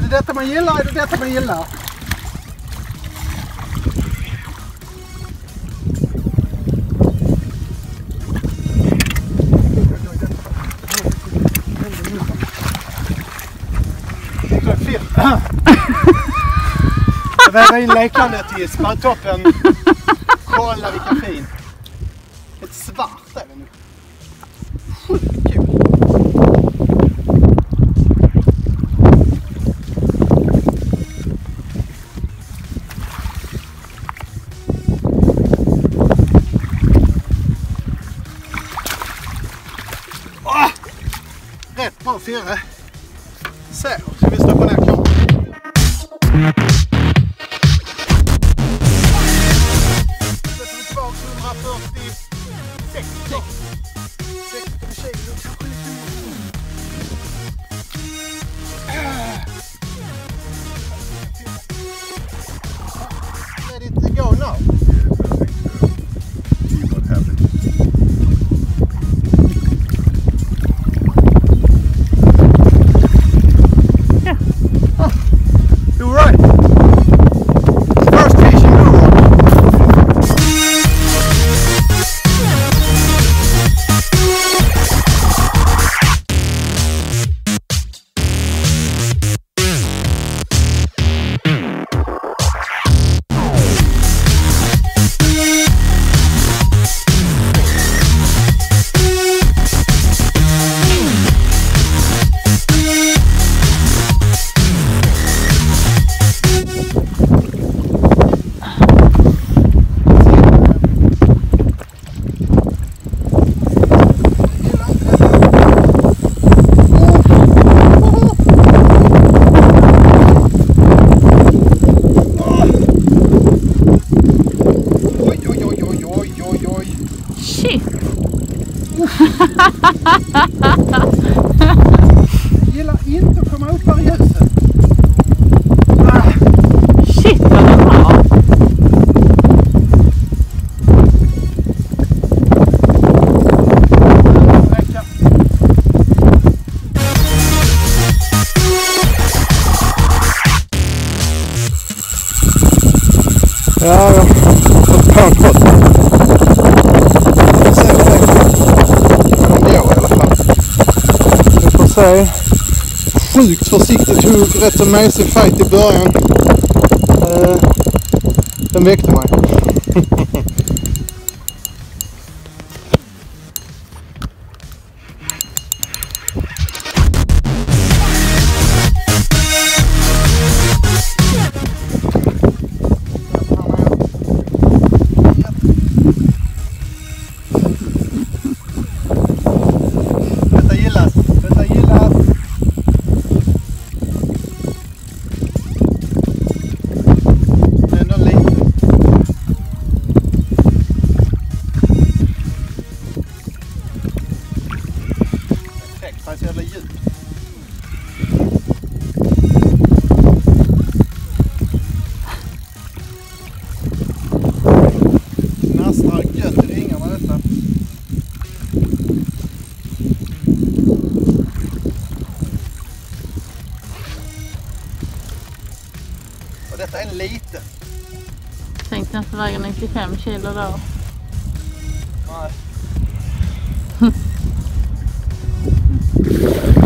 det detta man gillar? Är det detta man gillar? Jag väver in lekandet till spadtoppen. Kolla vilka fin. Ett svart är det nu. Sjukt kul. Rätt bra fyra. Så, ska vi stoppa ner kameran. Sätter vi tillbaka 146 kilo. 16 kilo, kanske lite mer. Let it go now. Jag gillar inte att komma upp här i ljuset. Shit vad det var. Ja, jag har fått pant på det. Sjukt försiktigt hugg, rätt så mesig fight i början. Den väckte mig. Detta gillas. Så jävla djupt. Knastrar gött i ringarna detta. Och detta är lite. Tänkte jag inte väga 95 kilo då. Nej.